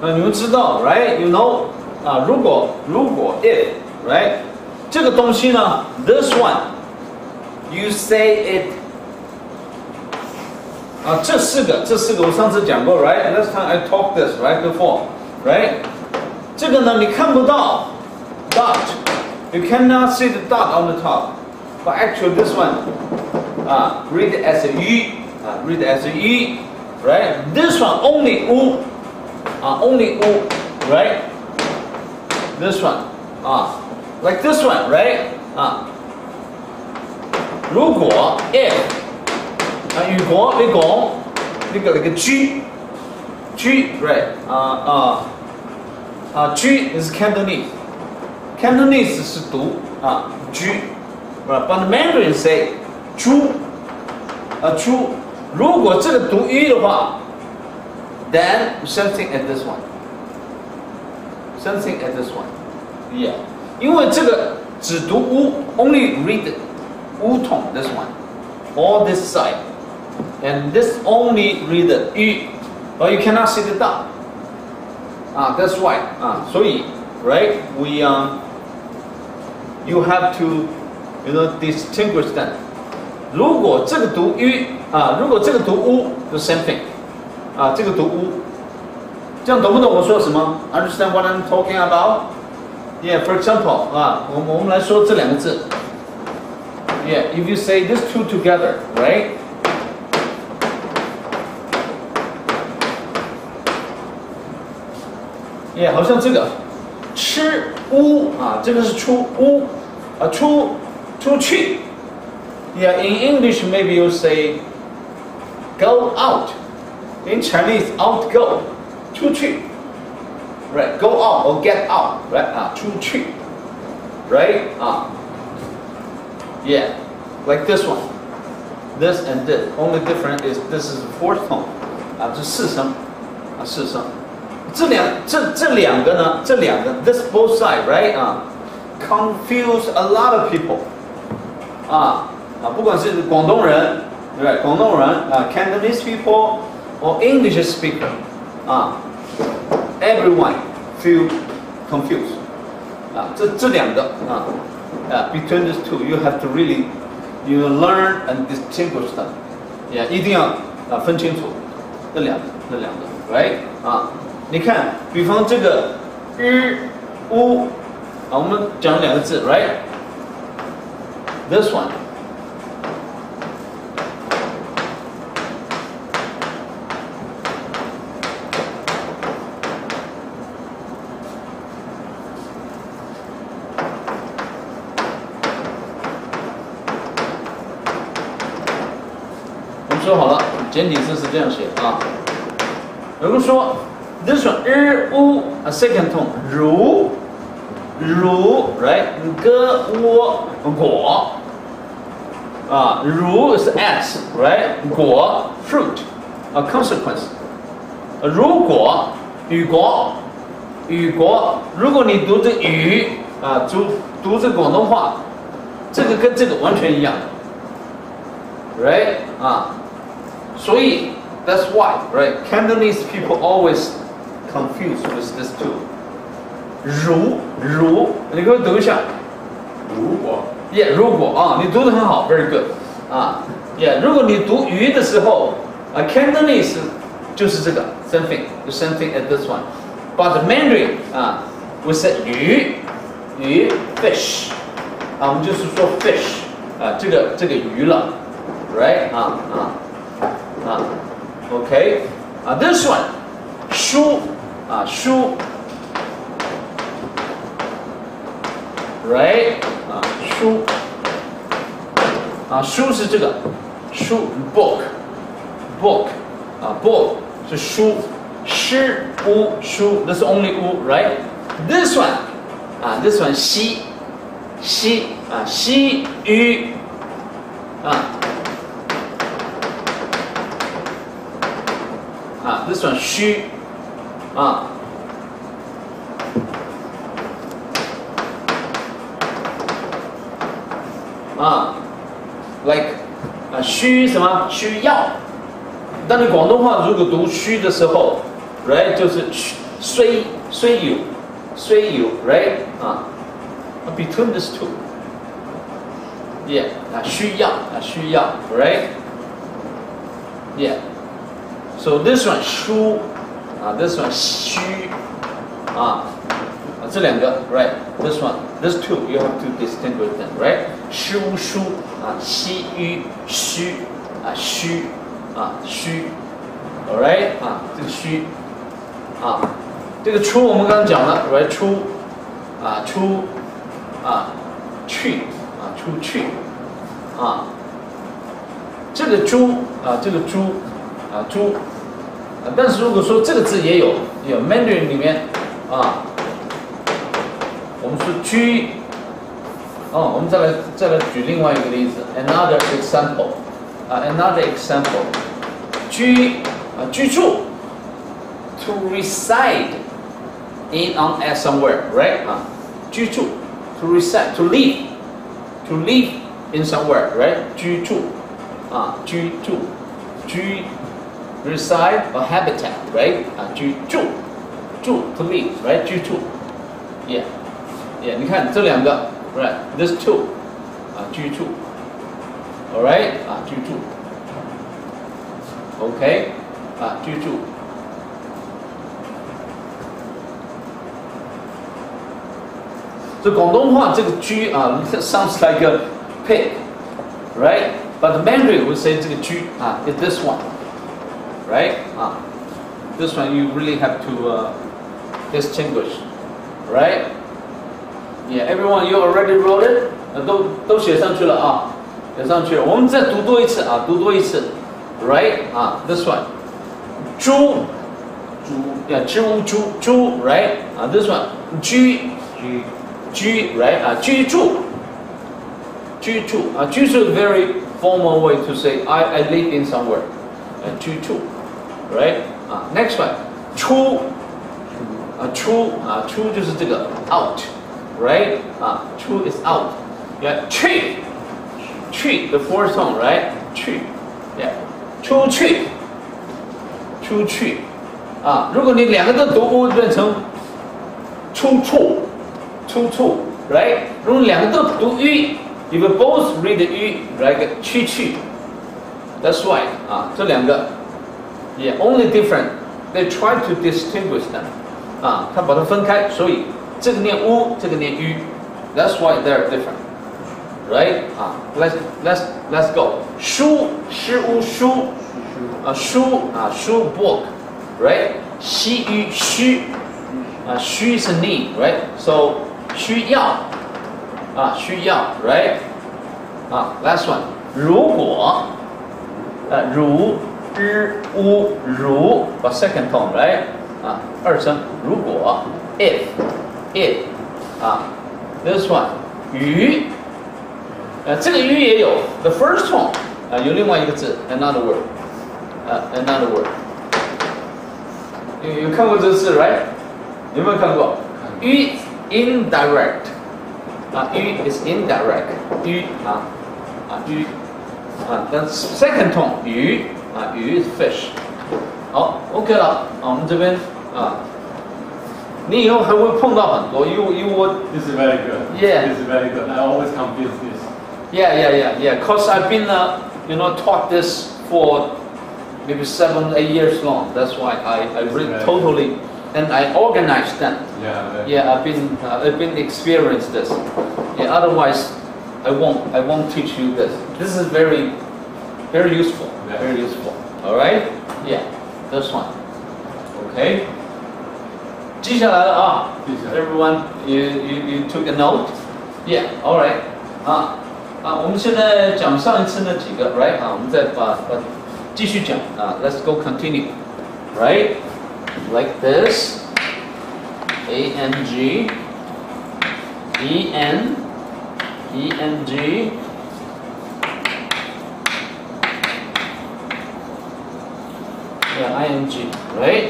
你们知道 ，right？ You know 如果 if right 这个东西呢 ，this one you say it 这四个我上次讲过 ，right？Last time I talked this right before，right？ 这个呢你看不到 dot，you cannot see the dot on the top，but actually this one read it as a read it as a right？This one only only right？ This one like this one right 如果 if 如果你講呢個 G right G is Cantonese 是讀G but the Mandarin say 豬如果這個讀 U 的話 then something at this one something at this one yeah 因為這個只讀 U only read U 筒 this one all this side and this only read U but you cannot see the dot that's why 所以 right we you have to distinguish them 如果這個讀 U 如果這個讀 U 就 same thing 這個讀 U 這樣懂不懂我說什麼 understand what I'm talking about yeah for example 我們來說這兩個字 yeah if you say these two together right yeah 好像這個吃烏這個是出烏出去 yeah in English maybe you say go out in Chinese out go 出去 right go out or get out right 出去 right yeah like this one this and this only different is this is the fourth tone 这四声四声这两个呢这两个 this both side right confuse a lot of people 不管是广东人对不对广东人Cantonese people or English speaker everyone feel confused 这两个between these two you have to really learn and distinguish them 一定要分清楚这两个 right 你看比方这个乌我们讲两个字 right this one说好了，简体字是这样写如果说 this one u a second tone 如 right 果如是 s right 果 fruit a consequence 如果雨果如果你读这雨读这广东话这个跟这个完全一样 right 所以 that's why right Cantonese people always confused with this two 如你给我读一下如果 yeah 如果你读得很好 very good yeah 如果你读鱼的时候Cantonese 就是这个 same thing at this one but the Mandarin we say 鱼 fish 我们就是说 fish 这个鱼了 right okay this one 书right 书是这个书 book book 是书诗屋书 this is only 屋 right this one 西鱼this one 虚like 需什么需要但你广东话如果读虚的时候 right 就是虽有 right between these two yeah 需要 right yeah so this one 书this one 虚这两个 right this two you have to distinguish them right 书西于虚虚alright 这个虚这个出我们刚刚讲了 right 出去这个猪但是如果说这个字也有 Mandarin 里面我们说居我们再来举另外一个例子 another example 居住 to reside in on at somewhere right 居住 to reside to live in somewhere right 居住reside or habitat right 居住 to live right 居住 yeah 你看这两个 right this two 居住 alright 居住 OK 居住这广东话这个居sounds like a pig right but Mandarin would say 这个居is this one right this one you really have to distinguish right yeah everyone you already wrote it 都写上去了写上去了我们再读多一次right this one 猪支吾猪 right this one 居 right 居住居住is a very formal way to say I live in somewhere 居住 right next one 出就是这个 out right 出 is out yeah 去 the fourth tone right 去 yeah 出去如果你两个都读变成出处 right 如果两个都读 ü you will both read the ü like 去 that's why 这两个 yeah only different they try to distinguish them 他把它分开所以这个念 u 这个念 ü that's why they're different right let's go 书书 book right 西于虚虚 is a need right so 需要 right last one 如果如把 second tone right 二声如果 if this one 于这个于也有 the first tone 有另外一个字 another word 有看过这个字 right 有没有看过于 indirect 于 is indirect 于于但 second tone 鱼鱼 is fish 好 OK 了我们这边你以后还会碰到很多 you would This is very good. Yeah. This is very good. I always confuse this. Yeah. Cause I've been taught this for maybe 7-8 years long. That's why I really totally and I organized them. Yeah. I've been experienced this. Yeah. Otherwise, I won't teach you this. This is very useful. Yeah. Very useful. All right. Yeah. This one. Okay. 记下来了啊 Everyone, you took a note? Yeah, all right. 我们现在讲上一次那几个 right 我们再把继续讲let's go continue right like this ANG EN ENG yeah ING right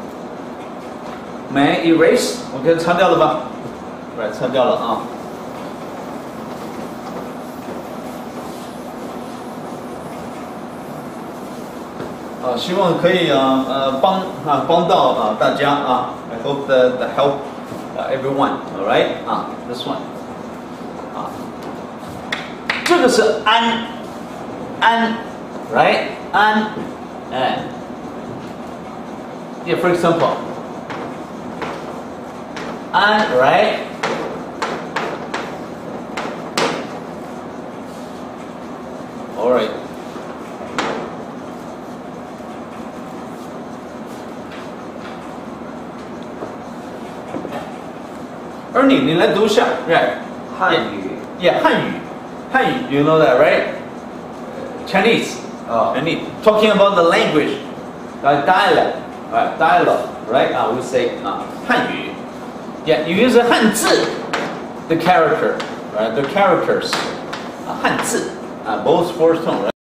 may erase OK 擦掉了吧 right 擦掉了希望可以帮到大家 hope the help everyone. All right? This one. 这个是安 right? 安 yeah, for example. 安 right? All right. Ernie, 你来读一下 right? 汉语 Yeah, 汉语 you know that, right? Chinese. Chinese. Talking about the language, dialect, dialogue, right? We say 汉语 Yeah, you use a 汉字 the character, right? The characters. 汉字 both fourth tone, right?